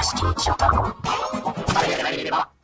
式所得。誰がいれば